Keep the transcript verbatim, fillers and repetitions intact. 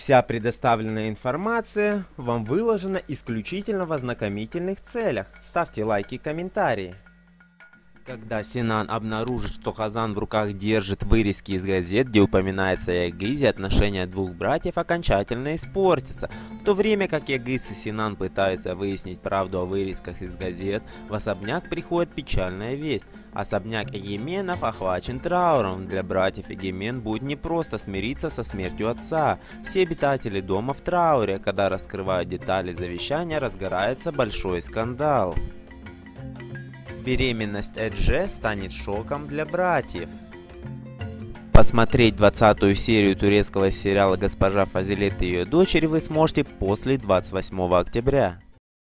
Вся предоставленная информация вам выложена исключительно в ознакомительных целях. Ставьте лайки и комментарии. Когда Синан обнаружит, что Хазан в руках держит вырезки из газет, где упоминается Ягыз, отношения двух братьев окончательно испортятся. В то время как Ягыз и Синан пытаются выяснить правду о вырезках из газет, в особняк приходит печальная весть. Особняк Егеменов охвачен трауром. Для братьев Егемен будет непросто смириться со смертью отца. Все обитатели дома в трауре. Когда раскрывают детали завещания, разгорается большой скандал. Беременность Эдже станет шоком для братьев. Посмотреть двадцатую серию турецкого сериала «Госпожа Фазилет и ее дочери» вы сможете после двадцать восьмого октября.